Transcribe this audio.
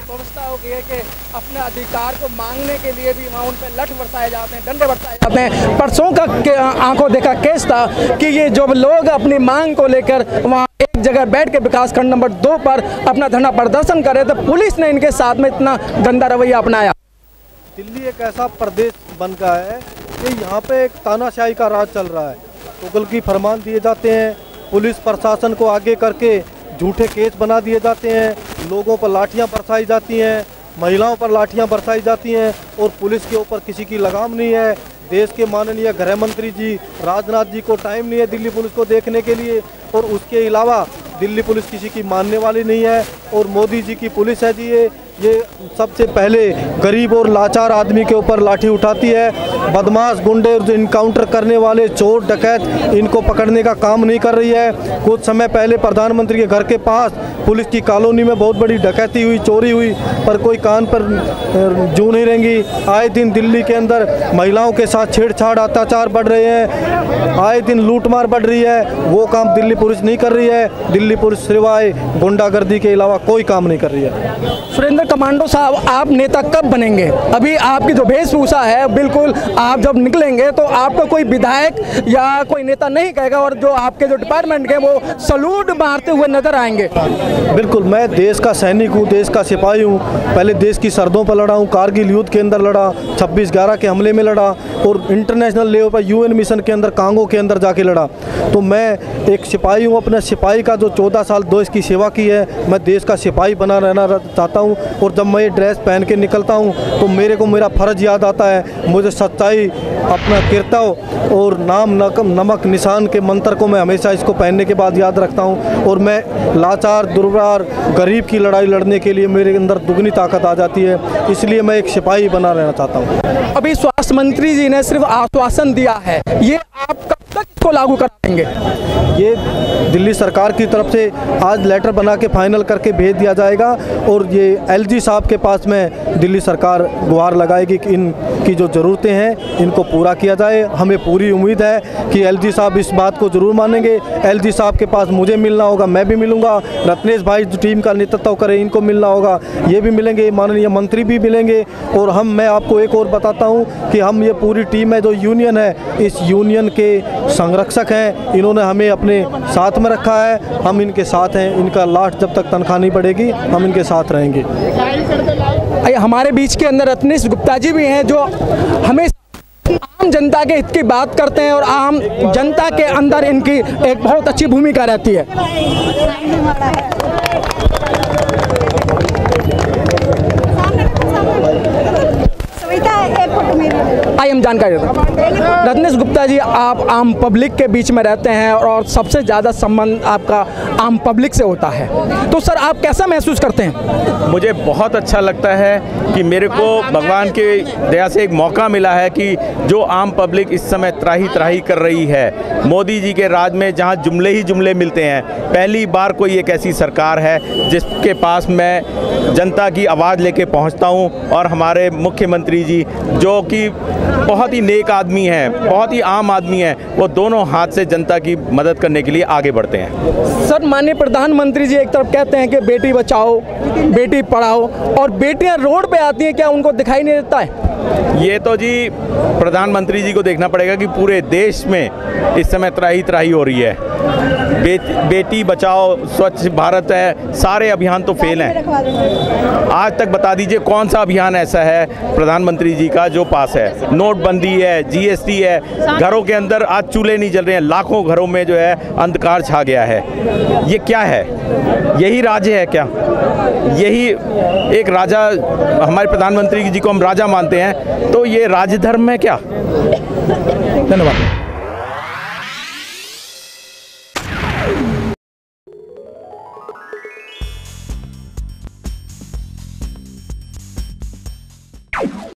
व्यवस्था हो गई है कि अपने अधिकार को मांगने के लिए भी वहाँ उन पर लठ बरसाए जाते हैं, डंडे बरसाए जाते हैं। परसों का आंखों देखा केस था कि ये जो लोग अपनी मांग को लेकर वहाँ एक जगह बैठ के विकास खंड नंबर 2 पर अपना धरना प्रदर्शन कर रहे थे, पुलिस ने इनके साथ में इतना गंदा रवैया अपनाया। दिल्ली एक ऐसा प्रदेश बन गया है कि यहाँ पे एक तानाशाही का राज चल रहा है। तुगल की फरमान दिए जाते हैं, पुलिस प्रशासन को आगे करके झूठे केस बना दिए जाते हैं, लोगों पर लाठियाँ बरसाई जाती हैं, महिलाओं पर लाठियाँ बरसाई जाती हैं और पुलिस के ऊपर किसी की लगाम नहीं है। देश के माननीय गृह मंत्री जी राजनाथ जी को टाइम नहीं है दिल्ली पुलिस को देखने के लिए, और उसके अलावा दिल्ली पुलिस किसी की मानने वाली नहीं है। और मोदी जी की पुलिस है जी, ये सबसे पहले गरीब और लाचार आदमी के ऊपर लाठी उठाती है। बदमाश गुंडे जो इनकाउंटर करने वाले चोर डकैत, इनको पकड़ने का काम नहीं कर रही है। कुछ समय पहले प्रधानमंत्री के घर के पास पुलिस की कॉलोनी में बहुत बड़ी डकैती हुई, चोरी हुई, पर कोई कान पर जू नहीं रहेंगी। आए दिन दिल्ली के अंदर महिलाओं के साथ छेड़छाड़ अत्याचार बढ़ रहे हैं, आए दिन लूटमार बढ़ रही है। वो काम दिल्ली पुलिस नहीं कर रही है। दिल्ली पुलिस सिवाय गुंडागर्दी के अलावा कोई काम नहीं कर रही है। सुरेंद्र कमांडो साहब, आप नेता कब बनेंगे? अभी आपकी जो वेशभूषा है, बिल्कुल आप जब निकलेंगे तो आपको कोई विधायक या कोई नेता नहीं कहेगा, और जो आपके जो डिपार्टमेंट के वो सलूट मारते हुए नजर आएंगे। बिल्कुल, मैं देश का सैनिक हूँ, देश का सिपाही हूँ। पहले देश की सरहदों पर लड़ा हूँ, कारगिल युद्ध के अंदर लड़ा, 26/11 के हमले में लड़ा, और इंटरनेशनल लेवल पर UN मिशन के अंदर कांगो के अंदर जाके लड़ा। तो मैं एक सिपाही हूँ। अपने सिपाही का जो 14 साल देश की सेवा की है, मैं देश का सिपाही बना रहना चाहता हूँ। और जब मैं ये ड्रेस पहन के निकलता हूँ तो मेरे को मेरा फ़र्ज याद आता है। मुझे सच्चाई, अपना कर्तव्य और नाम नमक निशान के मंत्र को मैं हमेशा इसको पहनने के बाद याद रखता हूँ। और मैं लाचार दुर्बार गरीब की लड़ाई लड़ने के लिए मेरे अंदर दुगनी ताकत आ जाती है, इसलिए मैं एक सिपाही बना रहना चाहता हूँ। अभी स्वास्थ्य मंत्री जी ने सिर्फ आश्वासन दिया है, ये आप कब तक इसको लागू कराएंगे? ये दिल्ली सरकार की तरफ से आज लेटर बना के फाइनल करके भेज दिया जाएगा, और ये LG साहब के पास में दिल्ली सरकार गुहार लगाएगी कि इनकी जो ज़रूरतें हैं इनको पूरा किया जाए। हमें पूरी उम्मीद है कि LG साहब इस बात को ज़रूर मानेंगे। LG साहब के पास मुझे मिलना होगा, मैं भी मिलूँगा, रत्नेश भाई जो टीम का नेतृत्व करें इनको मिलना होगा, ये भी मिलेंगे, माननीय मंत्री भी मिलेंगे। और मैं आपको एक और बताता हूँ कि हम ये पूरी टीम है जो यूनियन है, इस यूनियन के संरक्षक हैं। इन्होंने हमें अपने साथ में रखा है, हम इनके साथ हैं। इनका लास्ट जब तक तनख्वाह नहीं बढ़ेगी हम इनके साथ रहेंगे। हमारे बीच के अंदर रत्नेश गुप्ता जी भी हैं, जो हमेशा आम जनता के हित की बात करते हैं और आम जनता के अंदर इनकी एक बहुत अच्छी भूमिका रहती है। आइए हम जानकारी देते हैं। रत्नेश गुप्ता जी, आप आम पब्लिक के बीच में रहते हैं और सबसे ज़्यादा संबंध आपका आम पब्लिक से होता है, तो सर आप कैसा महसूस करते हैं? मुझे बहुत अच्छा लगता है कि मेरे को भगवान के दया से एक मौका मिला है कि जो आम पब्लिक इस समय त्राही त्राही कर रही है मोदी जी के राज में, जहां जुमले ही जुमले मिलते हैं। पहली बार कोई एक ऐसी सरकार है जिसके पास मैं जनता की आवाज़ लेके पहुंचता हूं, और हमारे मुख्यमंत्री जी जो कि बहुत ही नेक आदमी हैं, बहुत ही आम आदमी हैं, वो दोनों हाथ से जनता की मदद करने के लिए आगे बढ़ते हैं। सर, माननीय प्रधानमंत्री जी एक तरफ कहते हैं कि बेटी बचाओ बेटी पढ़ाओ, और बेटियां रोड पे आती हैं, क्या उनको दिखाई नहीं देता है? ये तो जी प्रधानमंत्री जी को देखना पड़ेगा कि पूरे देश में इस समय त्राही त्राही हो रही है। बेटी बचाओ, स्वच्छ भारत है, सारे अभियान तो फेल हैं। आज तक बता दीजिए कौन सा अभियान ऐसा है प्रधानमंत्री जी का जो पास है? नोटबंदी है, GST है, घरों के अंदर आज चूल्हे नहीं जल रहे हैं, लाखों घरों में जो है अंधकार छा गया है। ये क्या है? यही राज्य है क्या? यही एक राजा, हमारे प्रधानमंत्री जी को हम राजा मानते हैं, तो ये राजधर्म है क्या? धन्यवाद।